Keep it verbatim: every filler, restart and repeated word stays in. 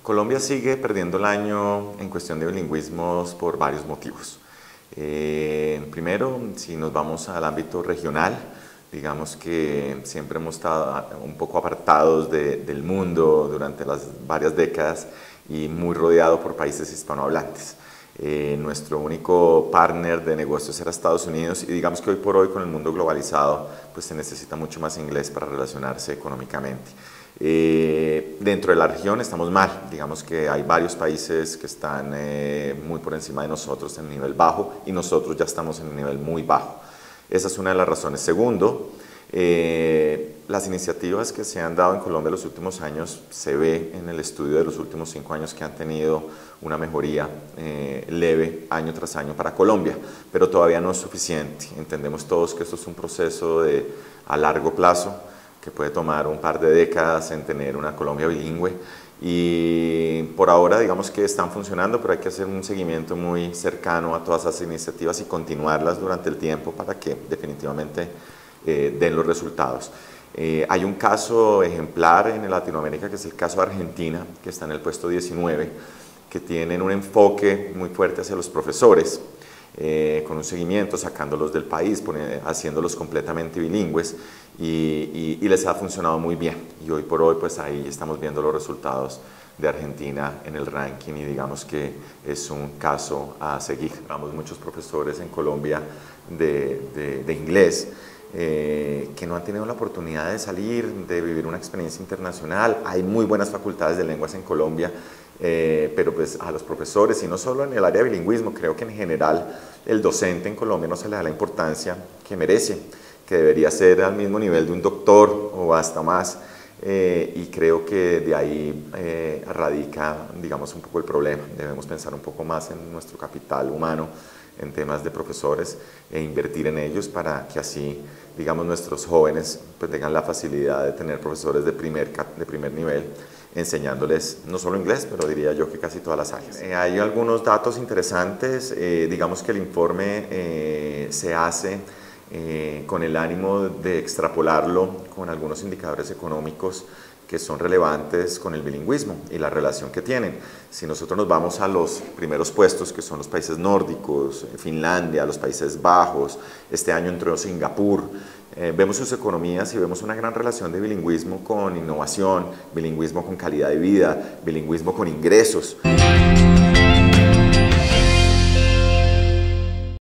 Colombia sigue perdiendo el año en cuestión de bilingüismos por varios motivos. Eh, primero, si nos vamos al ámbito regional, digamos que siempre hemos estado un poco apartados de, del mundo durante las varias décadas y muy rodeado por países hispanohablantes. Eh, nuestro único partner de negocios era Estados Unidos y digamos que hoy por hoy con el mundo globalizado pues se necesita mucho más inglés para relacionarse económicamente. Eh, dentro de la región estamos mal, digamos que hay varios países que están eh, muy por encima de nosotros en nivel bajo y nosotros ya estamos en un nivel muy bajo. Esa es una de las razones. Segundo, eh, las iniciativas que se han dado en Colombia en los últimos años, se ve en el estudio de los últimos cinco años que han tenido una mejoría eh, leve año tras año para Colombia, pero todavía no es suficiente. Entendemos todos que esto es un proceso de, a largo plazo, que puede tomar un par de décadas en tener una Colombia bilingüe y por ahora digamos que están funcionando, pero hay que hacer un seguimiento muy cercano a todas esas iniciativas y continuarlas durante el tiempo para que definitivamente eh, den los resultados. Eh, hay un caso ejemplar en Latinoamérica que es el caso de Argentina, que está en el puesto diecinueve, que tienen un enfoque muy fuerte hacia los profesores, Eh, con un seguimiento, sacándolos del país, poniendo, haciéndolos completamente bilingües y, y, y les ha funcionado muy bien. Y hoy por hoy pues ahí estamos viendo los resultados de Argentina en el ranking y digamos que es un caso a seguir. Vamos muchos profesores en Colombia de, de, de inglés eh, que no han tenido la oportunidad de salir, de vivir una experiencia internacional. Hay muy buenas facultades de lenguas en Colombia, Eh, pero pues a los profesores, y no solo en el área de bilingüismo, creo que en general el docente en Colombia no se le da la importancia que merece, que debería ser al mismo nivel de un doctor o hasta más, eh, y creo que de ahí eh, radica, digamos, un poco el problema. Debemos pensar un poco más en nuestro capital humano, en temas de profesores e invertir en ellos para que así, digamos, nuestros jóvenes pues tengan la facilidad de tener profesores de primer, de primer nivel, enseñándoles no solo inglés, pero diría yo que casi todas las áreas. Eh, hay algunos datos interesantes, eh, digamos que el informe eh, se hace eh, con el ánimo de extrapolarlo con algunos indicadores económicos que son relevantes con el bilingüismo y la relación que tienen. Si nosotros nos vamos a los primeros puestos, que son los países nórdicos, Finlandia, los Países Bajos, este año entró Singapur, eh, vemos sus economías y vemos una gran relación de bilingüismo con innovación, bilingüismo con calidad de vida, bilingüismo con ingresos.